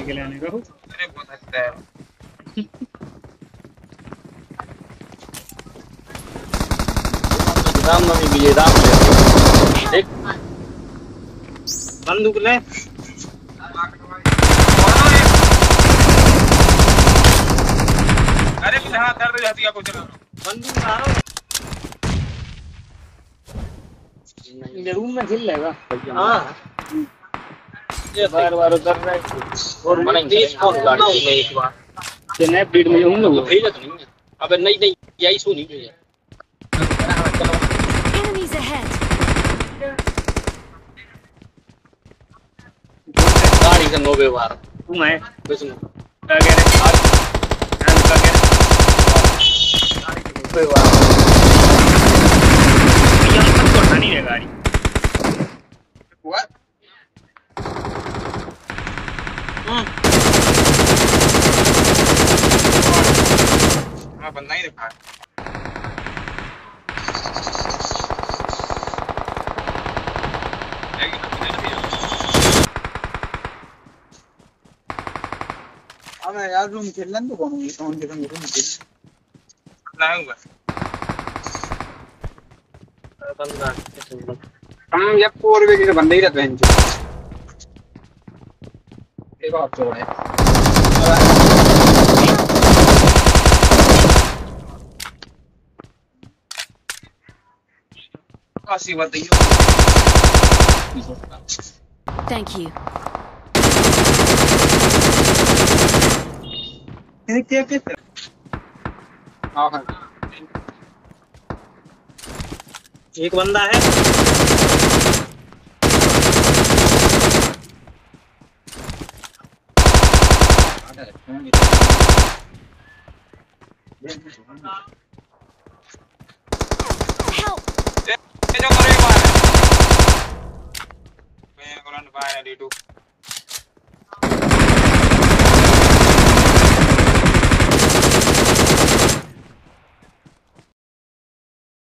के लिए आने का हो। अरे बहुत अच्छा है। रामनवमी के लिए राम ले देख बंदूक ले। अरे मुझे हाथ दर्द जाती है कुछ ना बंदूक मारो रूम में खेल लेगा। हाँ ये बार-बार उतर रहा है और मैंने 30 फोन गाड़ी में एक बार स्नैप बीट में होंगे वो भेजा तो नहीं है। अबे नहीं यही सो नहीं भेजा। Enemies ahead. गाड़ी का 90 बार तू मैं बिस्म क्या कह रहे आज क्या कह रहे 90 बार यहाँ तक तो हटा नहीं है गाड़ी। What? हाँ बंदा ही दिखा मैं यार रूम खेलना तो कौन के रूम खेल ना हुआ बंदा हम ये 4 वे के बंदे ही रहते हैं इनके ये बात तो है काशी बताइए Thank you. क्या हाँ एक बंदा है Help! ये जो करे बाहर मैं कोलन बाहर है D2